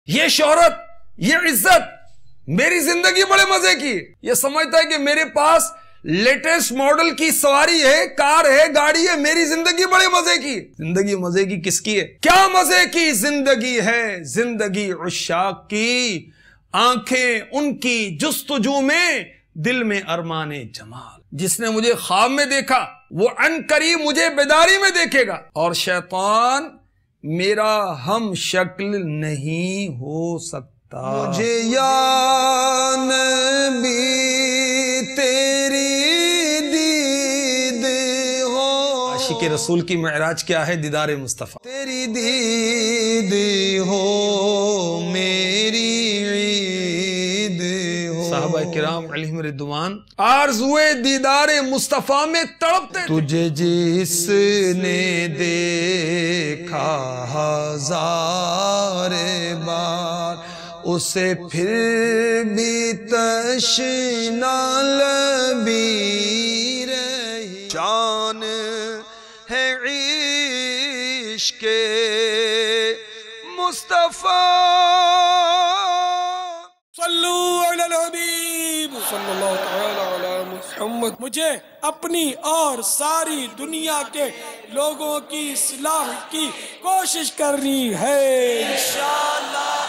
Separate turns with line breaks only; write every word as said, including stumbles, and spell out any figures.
یہ شہرت، یہ عزت میری زندگی بڑے مزے کی، یہ سمجھتا ہے کہ میرے پاس لیٹسٹ ماڈل کی سواری ہے، کار ہے، گاڑی ہے، میری زندگی بڑے مزے کی۔ زندگی مزے کی کس کی ہے؟ کیا مزے کی زندگی ہے، زندگی عشاق کی، آنکھیں ان کی جستجو میں، دل میں ارمان جمال۔ جس نے مجھے خواب میں دیکھا وہ عن قریب مجھے بیداری میں دیکھے گا، اور شیطان میرا ہم شکل نہیں ہو سکتا۔ مجھے یا نبی تیری دید ہو، عاشق رسول کی معراج کیا ہے؟ دیدار مصطفیٰ۔ تیری دید ہو میری عید ہو۔ صحابہ کرام علیہم رضوان آرزوئے دیدار مصطفیٰ میں تڑپتے تھے۔ تجھے جس نے دیکھا ہزار بار، اسے پھر بھی تشنا لبی رہی۔ جان ہے عشق مصطفیٰ۔
صلو علی الحبیب صلی اللہ تعالی علی محمد۔ مجھے اپنی اور ساری دنیا کے لوگوں کی اصلاح کی کوشش کرنی ہے انشاءاللہ۔